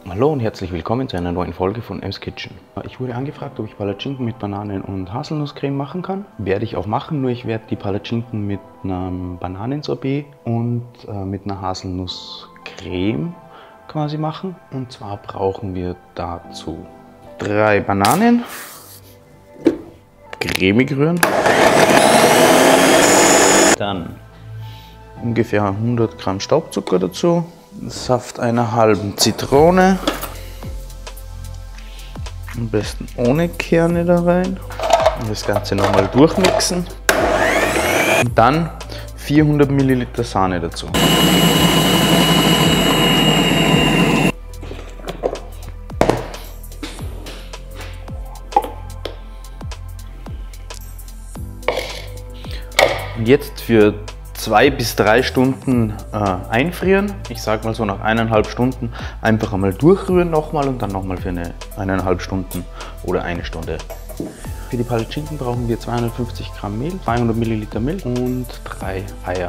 Hallo und herzlich willkommen zu einer neuen Folge von M's Kitchen. Ich wurde angefragt, ob ich Palatschinken mit Bananen- und Haselnusscreme machen kann. Werde ich auch machen, nur ich werde die Palatschinken mit einem Bananensorbet und mit einer Haselnusscreme quasi machen. Und zwar brauchen wir dazu 3 Bananen, cremig rühren, dann ungefähr 100 Gramm Staubzucker dazu, Saft einer halben Zitrone, am besten ohne Kerne da rein, und das Ganze nochmal durchmixen und dann 400 Milliliter Sahne dazu. Und jetzt für 2 bis 3 Stunden einfrieren. Ich sage mal so nach 1,5 Stunden einfach einmal durchrühren nochmal und dann nochmal für 1,5 Stunden oder 1 Stunde. Für die Palatschinken brauchen wir 250 Gramm Mehl, 200 Milliliter Milch und 3 Eier.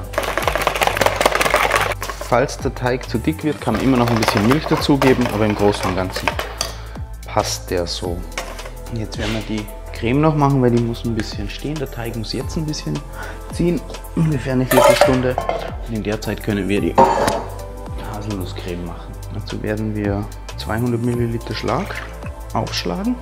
Falls der Teig zu dick wird, kann man immer noch ein bisschen Milch dazugeben, aber im Großen und Ganzen passt der so. Und jetzt werden wir die Creme noch machen, weil die muss ein bisschen stehen. Der Teig muss jetzt ein bisschen ziehen, ungefähr eine Viertelstunde. Und in der Zeit können wir die Haselnusscreme machen. Dazu werden wir 200 Milliliter Schlag aufschlagen.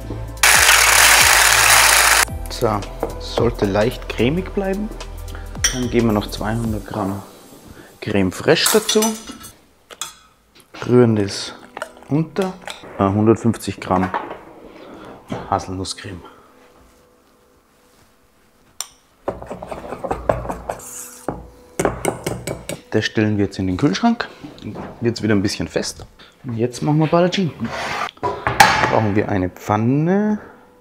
So, sollte leicht cremig bleiben. Dann geben wir noch 200 Gramm Creme fraiche dazu. Rühren das unter. 150 Gramm Haselnusscreme. Das stellen wir jetzt in den Kühlschrank. Dann wird es wieder ein bisschen fest. Und jetzt machen wir Palatschinken. Da brauchen wir eine Pfanne.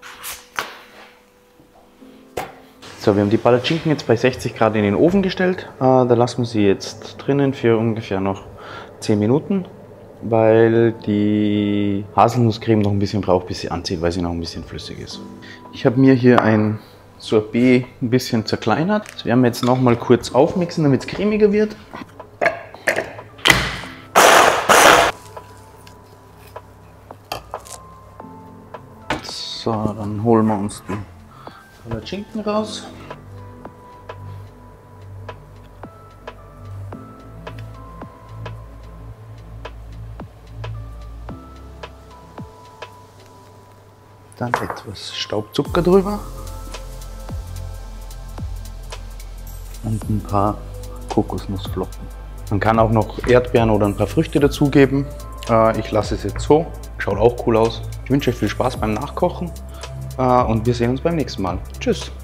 So, wir haben die Palatschinken jetzt bei 60 Grad in den Ofen gestellt. Da lassen wir sie jetzt drinnen für ungefähr noch 10 Minuten, weil die Haselnusscreme noch ein bisschen braucht, bis sie anzieht, weil sie noch ein bisschen flüssig ist. Ich habe mir hier ein Sorbet ein bisschen zerkleinert. Das werden wir jetzt noch mal kurz aufmixen, damit es cremiger wird. So, dann holen wir uns die Palatschinken raus. Dann etwas Staubzucker drüber. Und ein paar Kokosnussflocken. Man kann auch noch Erdbeeren oder ein paar Früchte dazugeben. Ich lasse es jetzt so. Schaut auch cool aus. Ich wünsche euch viel Spaß beim Nachkochen und wir sehen uns beim nächsten Mal. Tschüss!